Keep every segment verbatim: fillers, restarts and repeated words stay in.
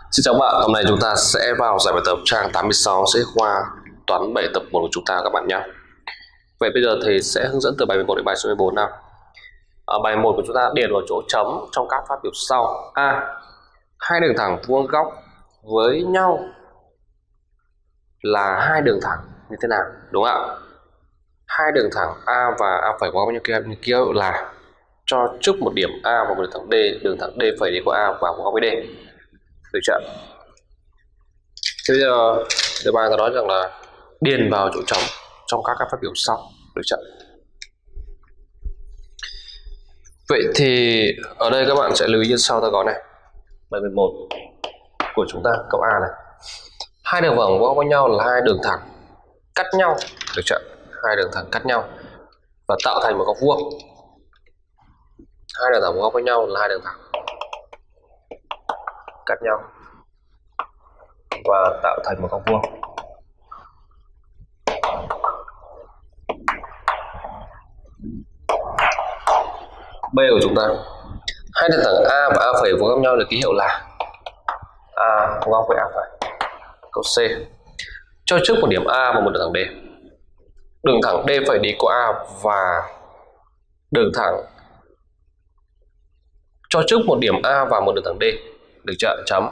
Xin chào các bạn, hôm nay chúng ta sẽ vào giải bài tập trang tám mươi sáu sách khoa toán bảy tập một của chúng ta các bạn nhé. Vậy bây giờ thầy sẽ hướng dẫn từ bài mười một đến bài số mười bốn nào. Ở bài một của chúng ta điền vào chỗ chấm trong các phát biểu sau. A. Hai đường thẳng vuông góc với nhau là hai đường thẳng như thế nào? Đúng không ạ? Hai đường thẳng A và A phẩy vuông góc với nhau kia, kia là cho trước một điểm A và một đường thẳng D, đường thẳng D phẩy đi qua A và vuông góc với D. Được chưa? Thế bây giờ đề bài ta nói rằng là điền vào chỗ trống trong các các phát biểu sau. Được chưa? Vậy thì ở đây các bạn sẽ lưu ý như sau. Ta có này, bài mười một của chúng ta, câu A này, hai đường vòng vuông với nhau là hai đường thẳng cắt nhau. Được chưa? Hai đường thẳng cắt nhau và tạo thành một góc vuông. Hai đường thẳng vuông góc với nhau là hai đường thẳng cắt nhau và tạo thành một góc vuông. B của chúng ta, hai đường thẳng A và A phẩy vuông góc nhau là ký hiệu là A vuông góc với A phẩy. Câu C, cho trước một điểm A và một đường thẳng D. Đường thẳng D phẩy đi qua A và đường thẳng cho trước một điểm A và một đường thẳng D. Được chưa? Chấm.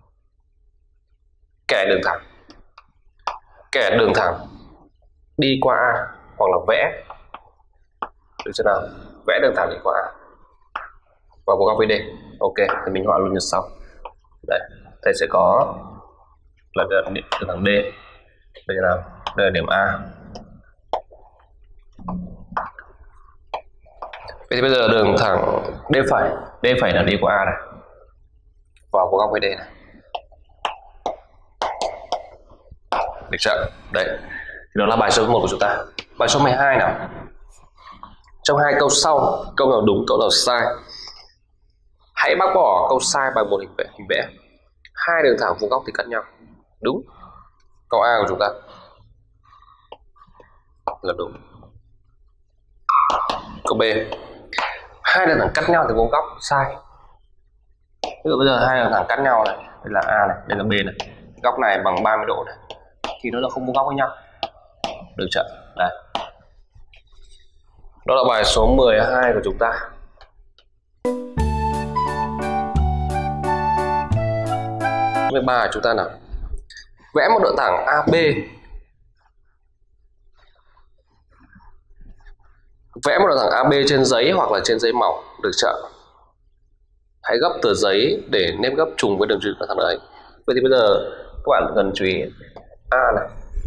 Kẻ đường thẳng kẻ đường thẳng đi qua A hoặc là vẽ, được chưa nào? Vẽ đường thẳng đi qua A và vuông góc với D. Ok, thì mình họa luôn như sau. Đây, thầy sẽ có là đường thẳng D. Đây là đây là điểm A. Vậy thì bây giờ đường thẳng D phẩy, D phẩy là đi qua A này và vuông góc với D này. Được chưa? Đấy, thì đó là bài số một của chúng ta. Bài số mười hai nào. Trong hai câu sau, câu nào đúng, câu nào sai. Hãy bác bỏ câu sai bằng một hình vẽ. Hình vẽ. Hai đường thẳng vuông góc thì cắt nhau. Đúng. Câu A của chúng ta là đúng. Câu B, hai đường thẳng cắt nhau thì vuông góc. Sai. Ví dụ bây giờ hai đường thẳng cắt nhau này, đây là A này, đây là B này. Góc này bằng ba mươi độ này thì nó là không vuông góc với nhau. Được chưa? Đây. Đó là bài số mười hai của chúng ta. mười ba chúng ta nào. Vẽ một đoạn thẳng a bê. Vẽ một đoạn thẳng a bê trên giấy hoặc là trên giấy màu. Được chưa? Hãy gấp tờ giấy để nếp gấp trùng với đường trục đoạn thẳng đấy. Vậy thì bây giờ các bạn cần chú ý A này,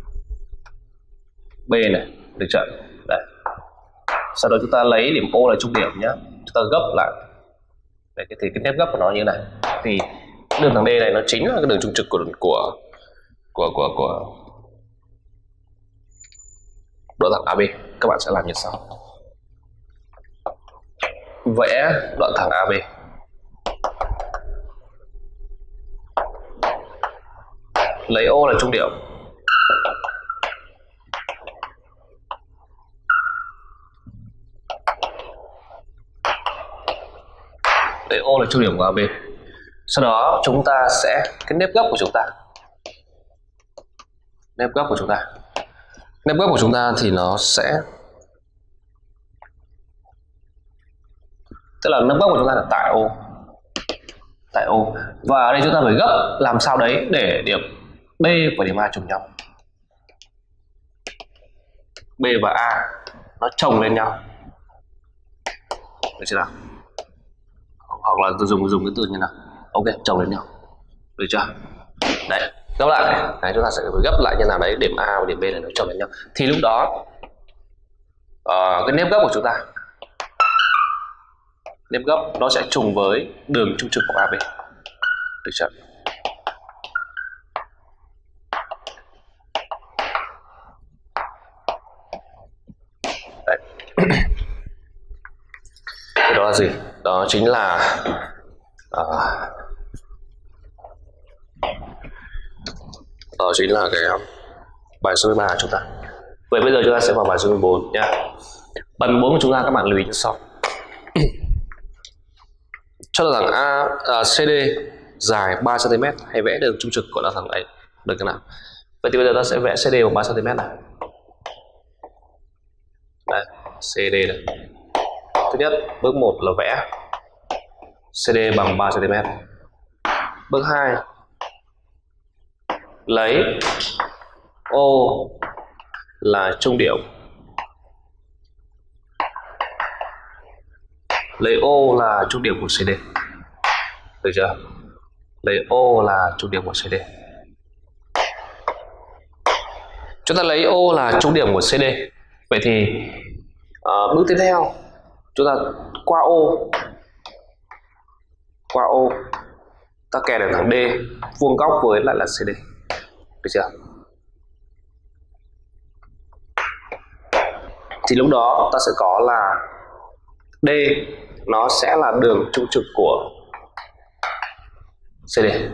B này, được chưa? Đây. Sau đó chúng ta lấy điểm O là trung điểm nhé. Chúng ta gấp lại. Đấy, thì cái nếp gấp của nó như thế này. Thì đường thẳng D này nó chính là cái đường trung trực của của của của của đoạn thẳng a bê. Các bạn sẽ làm như sau. Vẽ đoạn thẳng a bê. Lấy O là trung điểm. Lấy O là trung điểm của a bê. Sau đó chúng ta sẽ cái nếp gấp của chúng ta. Nếp gấp của chúng ta. Nếp gấp của chúng ta thì nó sẽ, tức là nếp gấp của chúng ta là tại O. Tại O. Và ở đây chúng ta phải gấp làm sao đấy để điểm B và điểm A trùng nhau. B và A nó chồng lên nhau. Được chưa nào? Hoặc là tôi dùng dùng cái từ như nào? Ok, chồng lên nhau. Được chưa? Đấy, gấp lại này. Đấy, chúng ta sẽ phải gấp lại như nào đấy điểm A và điểm B này nó chồng lên nhau. Thì lúc đó uh, cái nếp gấp của chúng ta, nếp gấp nó sẽ trùng với đường trung trực của a bê. Được chưa? Đấy. Thì đó là gì? Đó chính là uh, đó chính là cái bài số mười ba của chúng ta. Vậy bây giờ chúng ta sẽ vào bài số mười bốn nhé. Bài mười bốn của chúng ta các bạn lưu ý như sau. Cho rằng A, à, xê đê dài ba xăng ti mét, hãy vẽ đường trung trực của là thằng ấy được cái nào. Vậy thì bây giờ ta sẽ vẽ xê đê bằng ba xăng ti mét này. Đây, xê đê này. Thứ nhất, bước một là vẽ xê đê bằng ba xăng ti mét. Bước hai, lấy O là trung điểm. Lấy O là trung điểm của xê đê. Được chưa? Lấy O là trung điểm của xê đê. Chúng ta lấy O là trung điểm của xê đê. Vậy thì uh, bước tiếp theo chúng ta qua O, qua O ta kẻ được thẳng D vuông góc với lại là xê đê. Được chưa? Thì lúc đó ta sẽ có là D nó sẽ là đường trung trực của xê đê.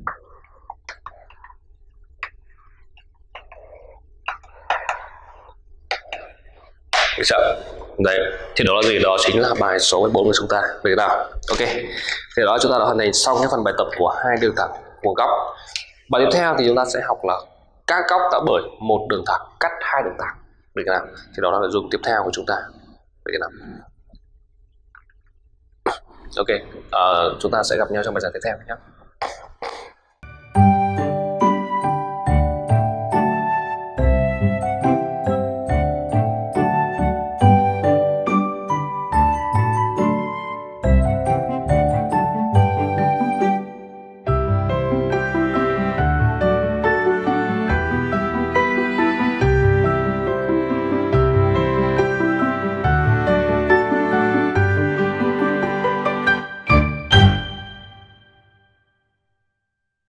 Được chưa? Đấy, thì đó là gì? Đó chính là bài số mười bốn của chúng ta. Được nào? Ok. Thì đó chúng ta đã hoàn thành xong cái phần bài tập của hai đường thẳng vuông góc. Bài tiếp theo thì chúng ta sẽ học là các góc tạo bởi một đường thẳng cắt hai đường thẳng. Được nào? Thì đó là nội dung tiếp theo của chúng ta. Được nào? Ok, uh, chúng ta sẽ gặp nhau trong bài giảng tiếp theo nhé.